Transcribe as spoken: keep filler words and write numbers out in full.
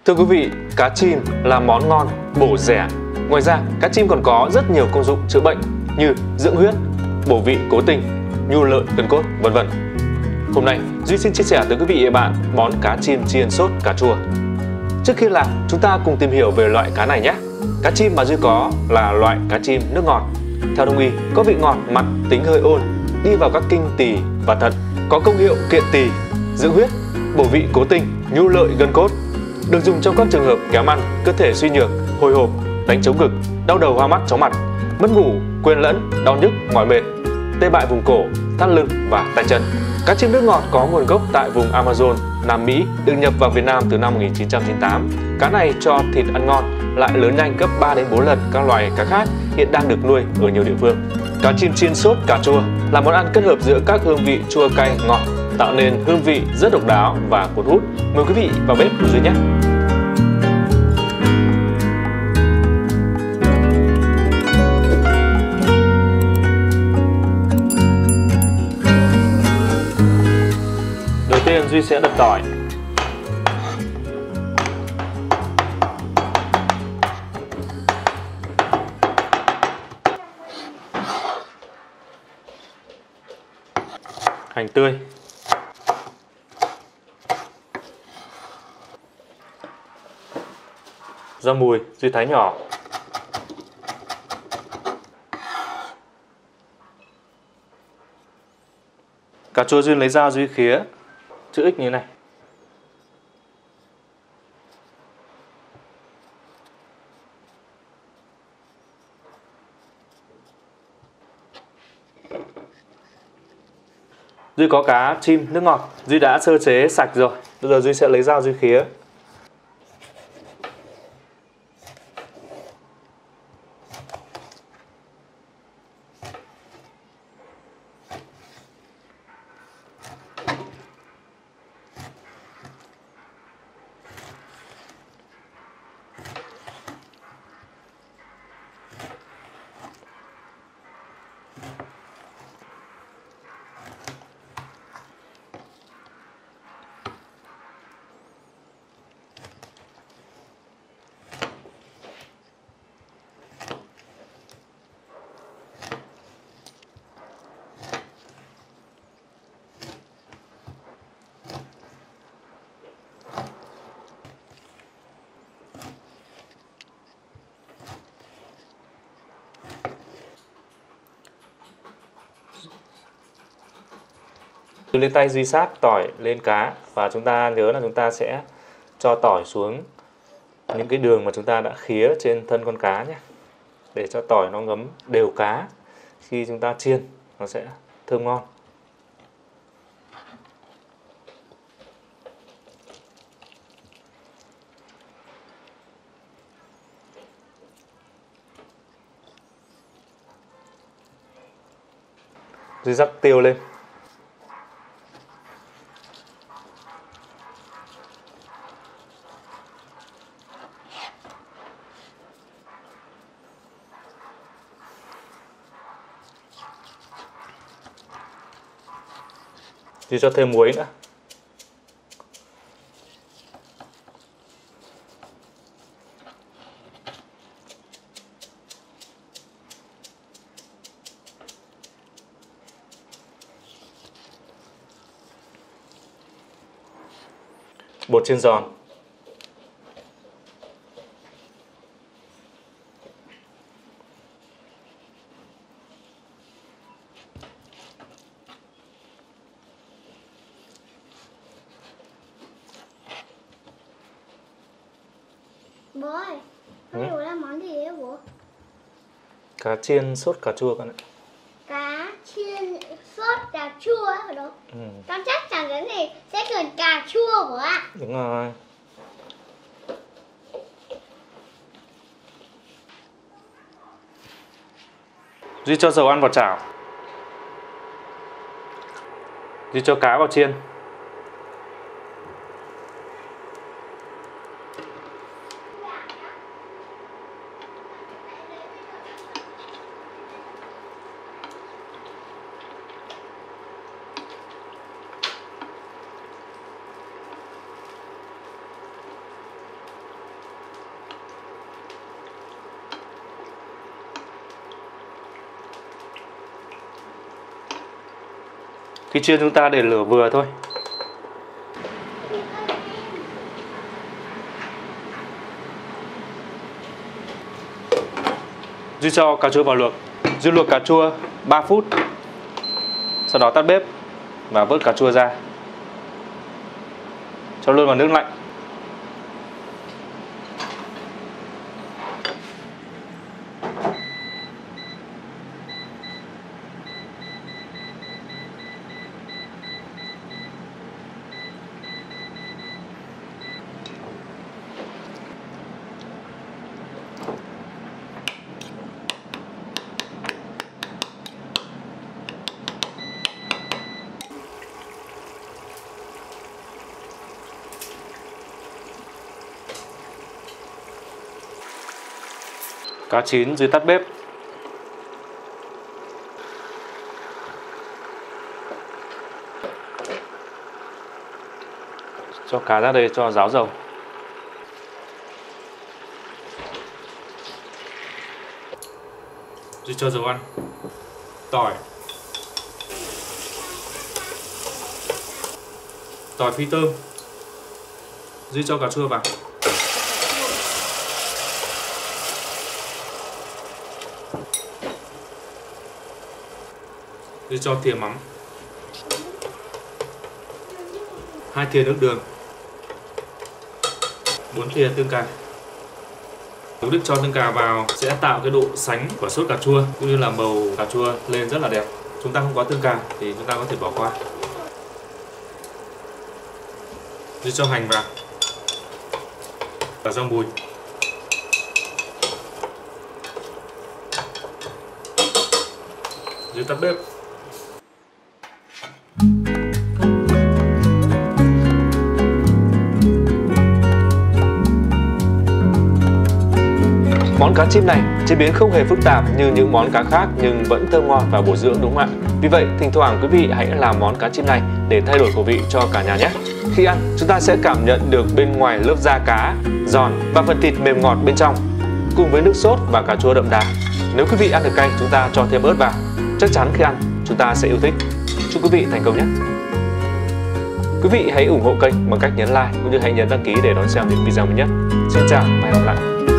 Thưa quý vị, cá chim là món ngon, bổ rẻ. Ngoài ra, cá chim còn có rất nhiều công dụng chữa bệnh như dưỡng huyết, bổ vị cố tình, nhu lợi gân cốt, vân vân. Hôm nay, Duy xin chia sẻ tới quý vị và bạn món cá chim chiên sốt cà chua. Trước khi làm, chúng ta cùng tìm hiểu về loại cá này nhé. Cá chim mà Duy có là loại cá chim nước ngọt. Theo đông y, có vị ngọt mặn, tính hơi ôn, đi vào các kinh tỳ và thận, có công hiệu kiện tỳ, dưỡng huyết, bổ vị cố tình, nhu lợi gân cốt. Được dùng trong các trường hợp kém ăn, cơ thể suy nhược, hồi hộp, đánh trống ngực, đau đầu hoa mắt chóng mặt, mất ngủ, quên lẫn, đau nhức, mỏi mệt, tê bại vùng cổ, thắt lưng và tay chân. Cá chim nước ngọt có nguồn gốc tại vùng Amazon, Nam Mỹ, được nhập vào Việt Nam từ năm một nghìn chín trăm chín mươi tám. Cá này cho thịt ăn ngon, lại lớn nhanh gấp ba đến bốn lần các loài cá khác hiện đang được nuôi ở nhiều địa phương. Cá chim chiên sốt cà chua là món ăn kết hợp giữa các hương vị chua cay ngọt, tạo nên hương vị rất độc đáo và cuốn hút. Mời quý vị vào bếp của Duy nhé. Đầu tiên Duy sẽ đập tỏi. Hành tươi. Rau mùi Duy thái nhỏ. Cà chua Duy lấy dao Duy khía chữ X như thế này. Duy có cá chim nước ngọt, Duy đã sơ chế sạch rồi. Bây giờ Duy sẽ lấy dao Duy khía. Duy lên tay Duy sát tỏi lên cá và chúng ta nhớ là chúng ta sẽ cho tỏi xuống những cái đường mà chúng ta đã khía trên thân con cá nhé, để cho tỏi nó ngấm đều cá. Khi chúng ta chiên nó sẽ thơm ngon. Duy rắc tiêu lên. Duy cho thêm muối nữa. Bột chiên giòn. Bố ơi, hôm nay bố làm món gì đấy bố? Cá chiên sốt cà chua con ạ. Cá chiên sốt cà chua á, phải không? Ừ. Con chắc chắn cái này sẽ cần cà chua bố ạ. Đúng rồi. Duy cho dầu ăn vào chảo. Duy cho cá vào chiên. Khi chiên chúng ta để lửa vừa thôi. Duy cho cà chua vào luộc. Duy luộc cà chua ba phút. Sau đó tắt bếp và vớt cà chua ra. Cho luôn vào nước lạnh. Cá chín, Duy tắt bếp. Cho cá ra đây cho ráo dầu. Duy cho dầu ăn, tỏi, tỏi phi tôm. Duy cho cà chua vào. Duy cho thìa mắm, hai thìa nước đường, bốn thìa tương cà. Mục đích cho tương cà vào sẽ tạo cái độ sánh của sốt cà chua cũng như là màu cà chua lên rất là đẹp. Chúng ta không có tương cà thì chúng ta có thể bỏ qua. Duy cho hành vào và rau mùi. Duy tắt bếp. Món cá chim này chế biến không hề phức tạp như những món cá khác nhưng vẫn thơm ngon và bổ dưỡng, đúng không ạ? Vì vậy, thỉnh thoảng quý vị hãy làm món cá chim này để thay đổi khẩu vị cho cả nhà nhé. Khi ăn, chúng ta sẽ cảm nhận được bên ngoài lớp da cá giòn và phần thịt mềm ngọt bên trong, cùng với nước sốt và cà chua đậm đà. Nếu quý vị ăn được cay, chúng ta cho thêm ớt vào. Chắc chắn khi ăn, chúng ta sẽ yêu thích. Chúc quý vị thành công nhé! Quý vị hãy ủng hộ kênh bằng cách nhấn like cũng như hãy nhấn đăng ký để đón xem những video mới nhất. Xin chào và hẹn gặp lại!